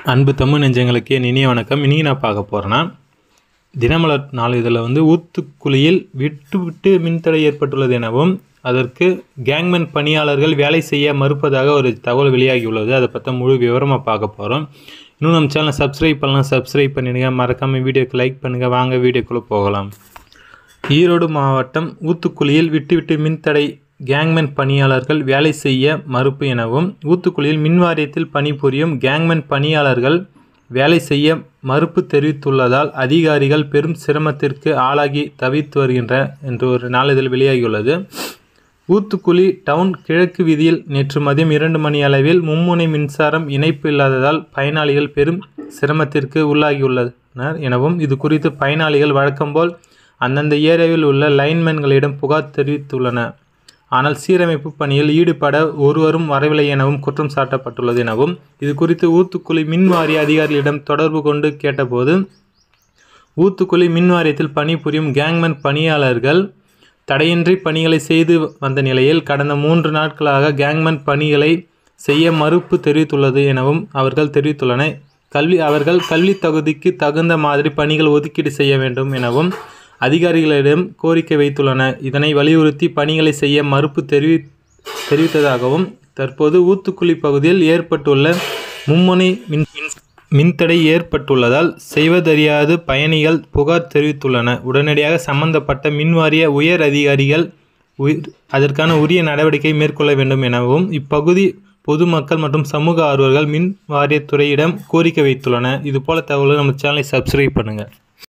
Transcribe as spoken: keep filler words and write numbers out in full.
அன்பு தமிழ் நெஞ்சங்களுக்கு என் இனிய வணக்கம். இன்றைக்கி நான் பார்க்க போகிறேன்னா, தினமலர் நாளிதழில் வந்து ஊத்துக்குளியில் விட்டு விட்டு மின்தடை ஏற்பட்டுள்ளது எனவும் அதற்கு கேங்மேன் பணியாளர்கள் வேலை செய்ய மறுப்பதாக ஒரு தகவல் வெளியாகியுள்ளது. அதை பற்றி முழு விவரமாக பார்க்க போகிறோம். இன்னும் நம்ம சேனலை சப்ஸ்கிரைப் பண்ணலாம், சப்ஸ்கிரைப் பண்ணிடுங்க. மறக்காமல் வீடியோக்கு லைக் பண்ணுங்கள். வாங்க வீடியோக்குள்ளே போகலாம். ஈரோடு மாவட்டம் ஊத்துக்குளியில் விட்டு விட்டு மின்தடை கேங்மேன் பணியாளர்கள் வேலை செய்ய மறுப்பு எனவும் ஊத்துக்குளியில் மின்வாரியத்தில் பணிபுரியும் கேங்மேன் பணியாளர்கள் வேலை செய்ய மறுப்பு தெரிவித்துள்ளதால் அதிகாரிகள் பெரும் சிரமத்திற்கு ஆளாகி தவித்து வருகின்ற என்று ஒரு நாளிதழ் வெளியாகியுள்ளது. ஊத்துக்குளி டவுன் கிழக்கு வீதியில் நேற்று மதியம் இரண்டு மணி அளவில் மும்முனை மின்சாரம் இணைப்பு இல்லாததால் பயனாளிகள் பெரும் சிரமத்திற்கு உள்ளாகியுள்ளனர் எனவும் இது குறித்து பயனாளிகள் வழக்கம்போல் அந்தந்த ஏரியாவில் உள்ள லைன்மேன்களிடம் புகார் தெரிவித்துள்ளனர். ஆனால் சீரமைப்பு பணியில் ஈடுபட ஒருவரும் வரவில்லை எனவும் குற்றம் சாட்டப்பட்டுள்ளது எனவும் இது குறித்து ஊத்துக்குளி மின் வாரிய அதிகாரிகளிடம் தொடர்பு கொண்டு கேட்டபோது ஊத்துக்குளி மின் வாரியத்தில் பணிபுரியும் கேங்மேன் பணியாளர்கள் தடையின்றி பணிகளை செய்து வந்த நிலையில் கடந்த மூன்று நாட்களாக கேங்மேன் பணிகளை செய்ய மறுப்பு தெரிவித்துள்ளது எனவும் அவர்கள் தெரிவித்துள்ளனர். கல்வி அவர்கள் கல்வி தகுதிக்கு தகுந்த மாதிரி பணிகள் ஒதுக்கீடு செய்ய வேண்டும் எனவும் அதிகாரிகளிடம் கோரிக்கை வைத்துள்ளனர். இதனை வலியுறுத்தி பணிகளை செய்ய மறுப்பு தெரிவி தெரிவித்ததாகவும் தற்போது ஊத்துக்குளி பகுதியில் ஏற்பட்டுள்ள மும்முனை மின் மின்தடை ஏற்பட்டுள்ளதால் செய்வதறியாது பயணிகள் புகார் தெரிவித்துள்ளனர். உடனடியாக சம்பந்தப்பட்ட மின்வாரிய உயர் அதிகாரிகள் அதற்கான உரிய நடவடிக்கை மேற்கொள்ள வேண்டும் எனவும் இப்பகுதி பொதுமக்கள் மற்றும் சமூக ஆர்வலர்கள் மின் வாரியத்துறையிடம் கோரிக்கை வைத்துள்ளனர். இதுபோல தகவல்கள் நம்ம சேனலை சப்ஸ்கிரைப் பண்ணுங்கள்.